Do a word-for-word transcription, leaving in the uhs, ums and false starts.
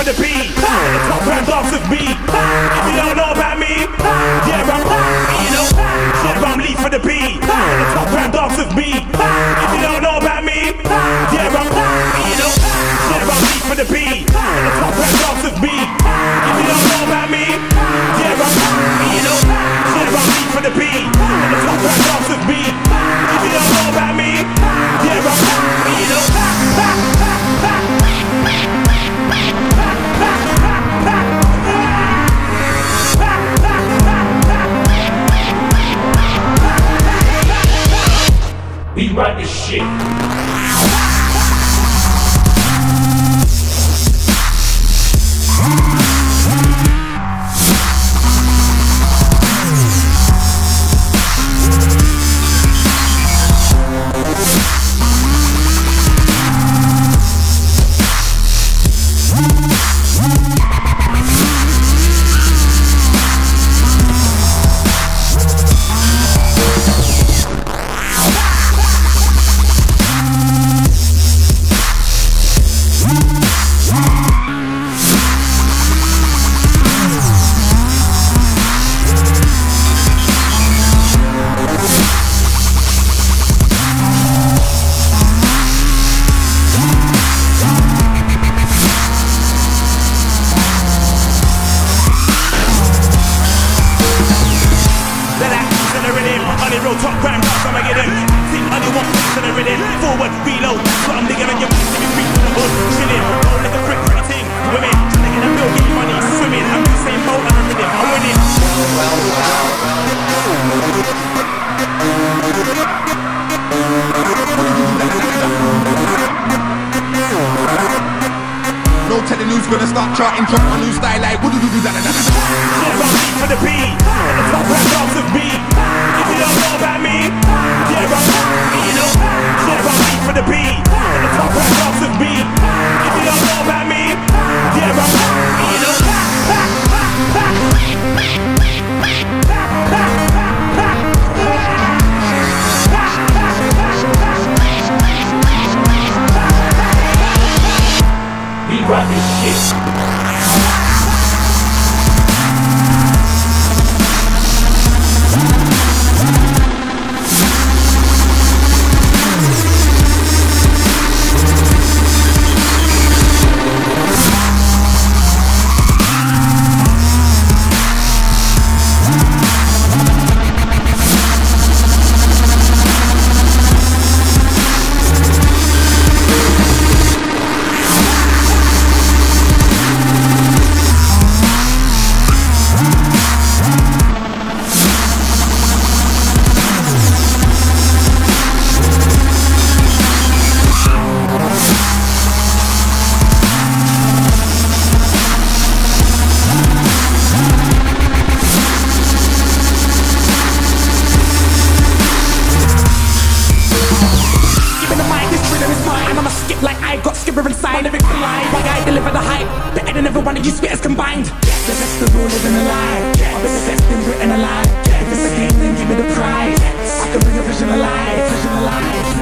for the beat. At the top round dance with me. If you don't know about me, yeah, I'm you know. Yeah, I'm lead for the beat. At the top round dance with me. If you don't know about me, yeah, I'm you know. Yeah, I'm lead for the beat. At the top round dance with me. If you don't know about me, yeah, I'm you know. Yeah, I'm lead for the beat. At the top round dance with me. If you don't know about me, yeah, I'm you know. We run this shit. You spitters combined. The best of all living alive. I've been the best in Britain alive. If it's a game, then give me the prize. I can bring a vision alive, vision alive.